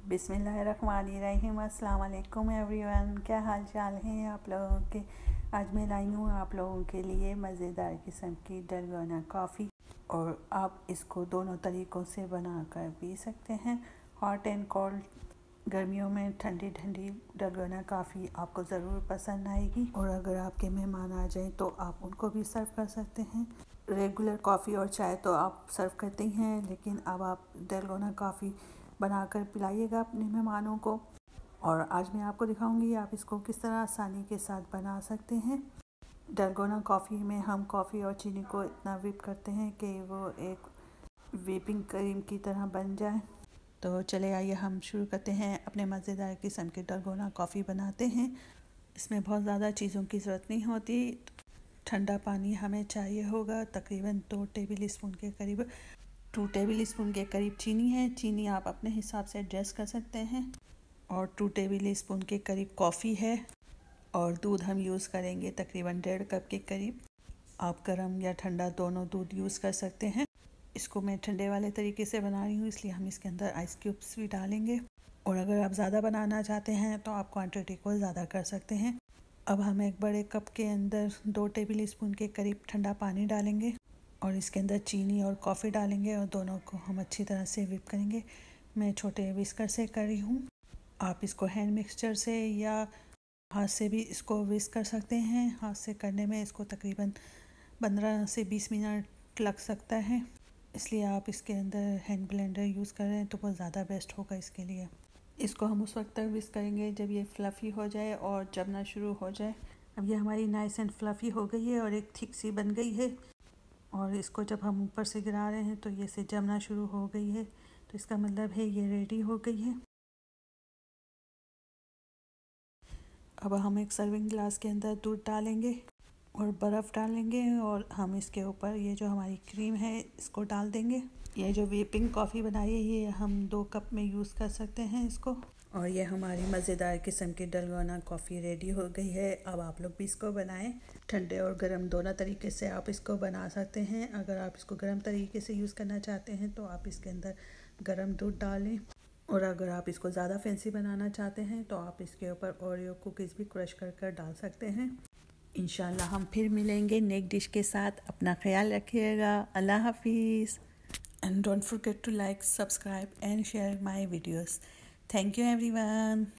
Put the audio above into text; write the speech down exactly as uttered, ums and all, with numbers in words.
बिस्मिल्लाहिर्रहमानिर्रहीम। अस्सलाम वालेकुम एवरीवन, क्या हाल चाल हैं आप लोगों के। आज मैं लाई हूँ आप लोगों के लिए मज़ेदार किस्म की डलगोना कॉफ़ी, और आप इसको दोनों तरीक़ों से बनाकर पी सकते हैं। हॉट एंड कोल्ड, गर्मियों में ठंडी ठंडी डलगोना कॉफ़ी आपको ज़रूर पसंद आएगी। और अगर आपके मेहमान आ जाएं तो आप उनको भी सर्व कर सकते हैं। रेगुलर कॉफ़ी और चाय तो आप सर्व करते ही हैं, लेकिन अब आप डलगोना कॉफ़ी बनाकर पिलाइएगा अपने मेहमानों को। और आज मैं आपको दिखाऊंगी आप इसको किस तरह आसानी के साथ बना सकते हैं। डलगोना कॉफ़ी में हम कॉफ़ी और चीनी को इतना व्हिप करते हैं कि वो एक व्हिपिंग क्रीम की तरह बन जाए। तो चले आइए हम शुरू करते हैं। अपने मज़ेदार किस्म की डलगोना कॉफ़ी बनाते हैं। इसमें बहुत ज़्यादा चीज़ों की ज़रूरत नहीं होती। ठंडा पानी हमें चाहिए होगा, तकरीबन दो टेबल स्पून के करीब टू टेबल स्पून के करीब चीनी है। चीनी आप अपने हिसाब से एडजस्ट कर सकते हैं। और टू टेबल स्पून के करीब कॉफ़ी है। और दूध हम यूज़ करेंगे तकरीबन डेढ़ कप के करीब। आप गर्म या ठंडा दोनों दूध यूज़ कर सकते हैं। इसको मैं ठंडे वाले तरीके से बना रही हूँ, इसलिए हम इसके अंदर आइस क्यूब्स भी डालेंगे। और अगर आप ज़्यादा बनाना चाहते हैं तो आप क्वांटिटी को ज़्यादा कर सकते हैं। अब हम एक बड़े कप के अंदर दो टेबल स्पून के करीब ठंडा पानी डालेंगे और इसके अंदर चीनी और कॉफ़ी डालेंगे और दोनों को हम अच्छी तरह से व्हिप करेंगे। मैं छोटे विस्कर से कर रही हूँ, आप इसको हैंड मिक्सचर से या हाथ से भी इसको विस्क कर सकते हैं। हाथ से करने में इसको तकरीबन पंद्रह से बीस मिनट लग सकता है, इसलिए आप इसके अंदर हैंड ब्लेंडर यूज़ कर रहे हैं तो बहुत ज़्यादा बेस्ट होगा इसके लिए। इसको हम उस वक्त तक विस्क करेंगे जब ये फ्लफ़ी हो जाए और जमना शुरू हो जाए। अब ये हमारी नाइस एंड फ्लफ़ी हो गई है और एक थिक सी बन गई है। और इसको जब हम ऊपर से गिरा रहे हैं तो ये से जमना शुरू हो गई है, तो इसका मतलब है ये रेडी हो गई है। अब हम एक सर्विंग ग्लास के अंदर दूध डालेंगे और बर्फ़ डालेंगे और हम इसके ऊपर ये जो हमारी क्रीम है इसको डाल देंगे। ये जो व्हिपिंग कॉफ़ी बनाई है ये हम दो कप में यूज़ कर सकते हैं इसको। और ये हमारी मज़ेदार किस्म की डलगोना कॉफ़ी रेडी हो गई है। अब आप लोग भी इसको बनाएं। ठंडे और गर्म दोनों तरीके से आप इसको बना सकते हैं। अगर आप इसको गर्म तरीके से यूज़ करना चाहते हैं तो आप इसके अंदर गर्म दूध डालें, और अगर आप इसको ज़्यादा फैंसी बनाना चाहते हैं तो आप इसके ऊपर ओरियो कुकीज़ भी क्रश कर कर डाल सकते हैं। इंशाल्लाह हम फिर मिलेंगे नेक्स्ट डिश के साथ। अपना ख्याल रखिएगा। अल्लाह हाफिज़। And don't forget to like, subscribe and share my videos. Thank you everyone.